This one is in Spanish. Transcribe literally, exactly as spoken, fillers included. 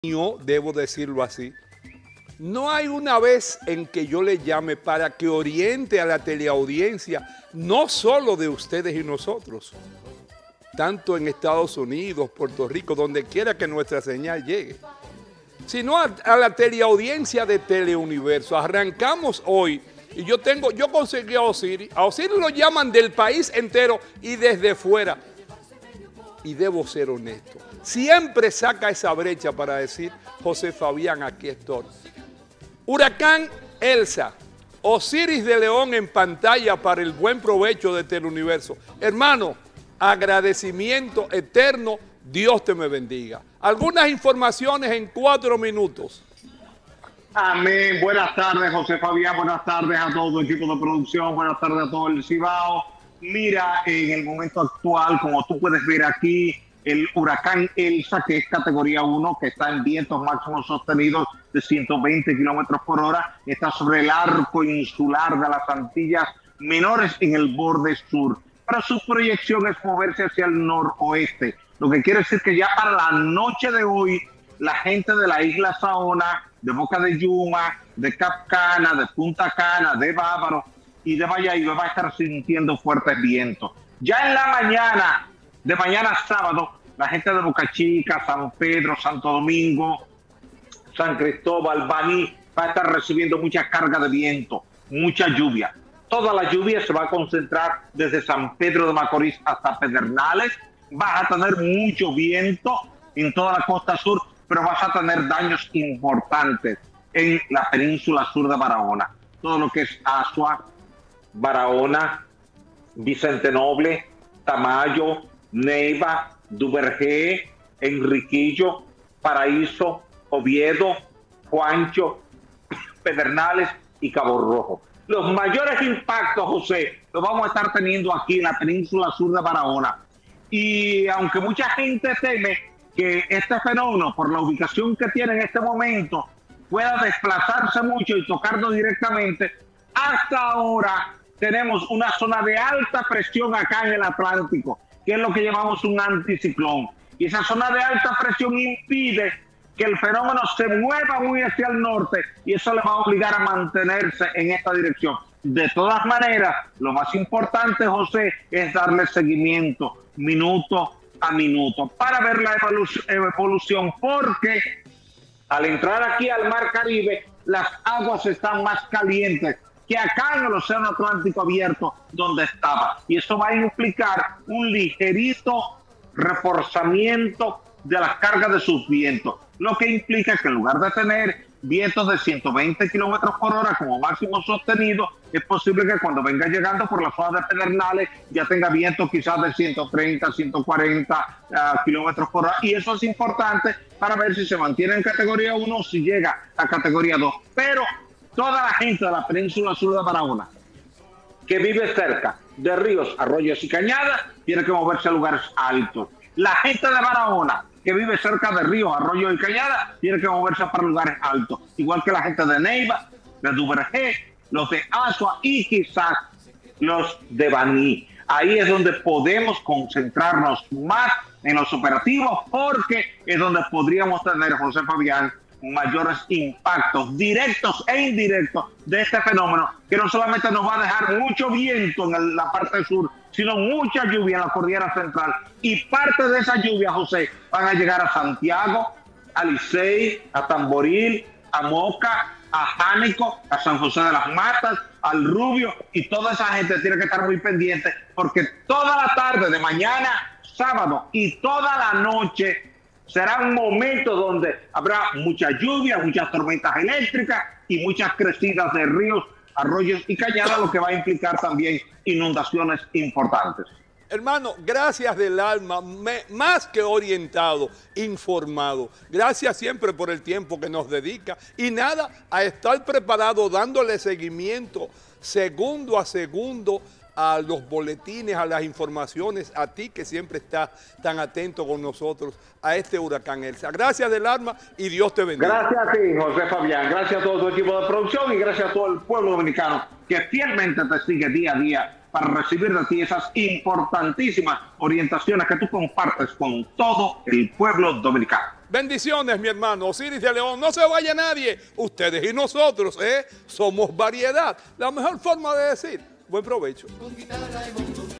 debo decirlo así, no hay una vez en que yo le llame para que oriente a la teleaudiencia, no solo de ustedes y nosotros, tanto en Estados Unidos, Puerto Rico, donde quiera que nuestra señal llegue, sino a, a la teleaudiencia de Teleuniverso. Arrancamos hoy y yo tengo, yo conseguí a Osiris, a Osiris lo llaman del país entero y desde fuera. Y debo ser honesto, siempre saca esa brecha para decir, José Fabián, aquí estoy. Huracán Elsa, Osiris de León en pantalla para el buen provecho de Teleuniverso. Hermano, agradecimiento eterno, Dios te me bendiga. Algunas informaciones en cuatro minutos. Amén. Buenas tardes, José Fabián. Buenas tardes a todo el equipo de producción. Buenas tardes a todo el Cibao. Mira, en el momento actual, como tú puedes ver aquí, el huracán Elsa, que es categoría uno, que está en vientos máximos sostenidos de ciento veinte kilómetros por hora, está sobre el arco insular de las Antillas Menores en el borde sur. Pero su proyección es moverse hacia el noroeste, lo que quiere decir que ya para la noche de hoy, la gente de la isla Saona, de Boca de Yuma, de Cap Cana, de Punta Cana, de Bávaro y de Bayahíbe va a estar sintiendo fuertes vientos. Ya en la mañana, de mañana sábado, la gente de Boca Chica, San Pedro, Santo Domingo, San Cristóbal, Baní, va a estar recibiendo mucha carga de viento, mucha lluvia. Toda la lluvia se va a concentrar desde San Pedro de Macorís hasta Pedernales. Vas a tener mucho viento en toda la costa sur, pero vas a tener daños importantes en la península sur de Barahona. Todo lo que es Asua, Barahona, Vicente Noble, Tamayo, Neiva, Duvergé, Enriquillo, Paraíso, Oviedo, Juancho, Pedernales y Cabo Rojo. Los mayores impactos, José, los vamos a estar teniendo aquí en la península sur de Barahona. Y aunque mucha gente teme que este fenómeno, por la ubicación que tiene en este momento, pueda desplazarse mucho y tocarnos directamente, hasta ahora tenemos una zona de alta presión acá en el Atlántico, que es lo que llamamos un anticiclón. Y esa zona de alta presión impide que el fenómeno se mueva muy hacia el norte y eso le va a obligar a mantenerse en esta dirección. De todas maneras, lo más importante, José, es darle seguimiento minuto a minuto para ver la evolución, porque al entrar aquí al Mar Caribe, las aguas están más calientes que acá en el Océano Atlántico abierto donde estaba. Y eso va a implicar un ligerito reforzamiento de las cargas de sus vientos, lo que implica que en lugar de tener vientos de ciento veinte kilómetros por hora como máximo sostenido, es posible que cuando venga llegando por la zona de Pedernales ya tenga vientos quizás de ciento treinta, ciento cuarenta uh, kilómetros por hora. Y eso es importante para ver si se mantiene en categoría uno o si llega a categoría dos. Pero toda la gente de la península sur de Barahona que vive cerca de ríos, arroyos y cañadas tiene que moverse a lugares altos. La gente de Barahona que vive cerca de ríos, arroyos y cañadas tiene que moverse para lugares altos, igual que la gente de Neiva, de Duvergé, los de Asua y quizás los de Baní. Ahí es donde podemos concentrarnos más en los operativos, porque es donde podríamos tener, José Fabián, mayores impactos directos e indirectos de este fenómeno, que no solamente nos va a dejar mucho viento en el, la parte sur, sino mucha lluvia en la cordillera central. Y parte de esa lluvia, José, van a llegar a Santiago, a Licey, a Tamboril, a Moca, a Jánico, a San José de las Matas, al Rubio, y toda esa gente tiene que estar muy pendiente, porque toda la tarde de mañana, sábado, y toda la noche será un momento donde habrá mucha lluvia, muchas tormentas eléctricas y muchas crecidas de ríos, arroyos y cañadas, lo que va a implicar también inundaciones importantes. Hermano, gracias del alma, me, más que orientado, informado. Gracias siempre por el tiempo que nos dedica y nada, a estar preparado dándole seguimiento segundo a segundo a los boletines, a las informaciones, a ti que siempre estás tan atento con nosotros a este huracán Elsa. Gracias del alma y Dios te bendiga. Gracias a ti, José Fabián. Gracias a todo tu equipo de producción y gracias a todo el pueblo dominicano que fielmente te sigue día a día para recibir de ti esas importantísimas orientaciones que tú compartes con todo el pueblo dominicano. Bendiciones, mi hermano. Osiris de León, no se vaya nadie. Ustedes y nosotros, ¿eh? Somos variedad. La mejor forma de decir, buen provecho.